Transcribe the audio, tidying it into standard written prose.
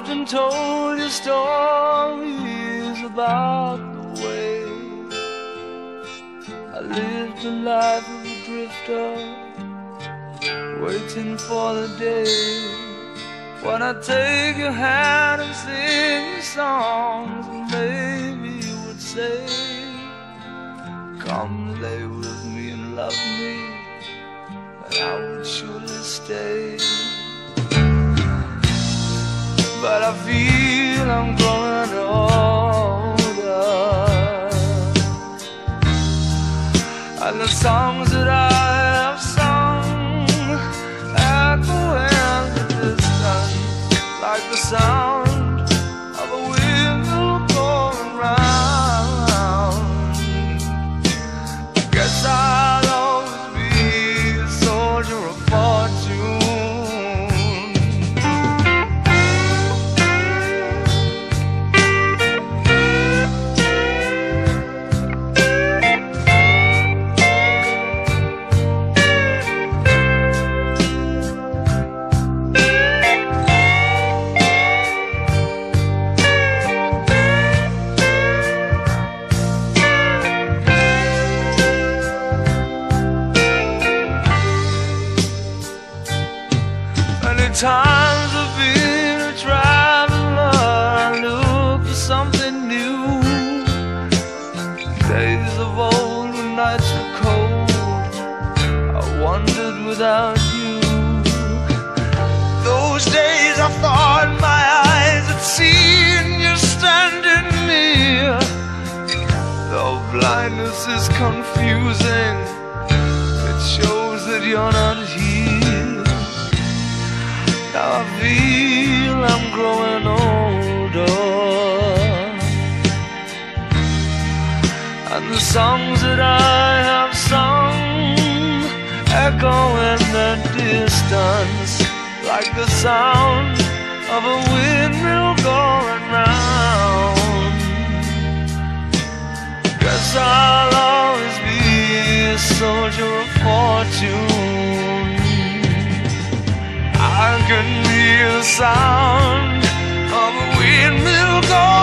often told you stories about the way I lived the life of a drifter, waiting for the day when I take your hand and sing you songs, and maybe you would say, come lay with me and love me, and I would surely stay. But I feel I'm growing older, and the songs that I have sung echo in the distance like the sound of a wheel going round. I guess I'll always be a soldier of fortune. Times I've been a traveler, I look for something new. Days of old when nights were cold, I wandered without you. Those days I thought my eyes had seen you standing near. Though blindness is confusing, it shows that you're not here. Now I feel I'm growing older, and the songs that I have sung echo in the distance like the sound of a windmill going round. Guess I'll always be a soldier of fortune. I can hear the sound of a windmill going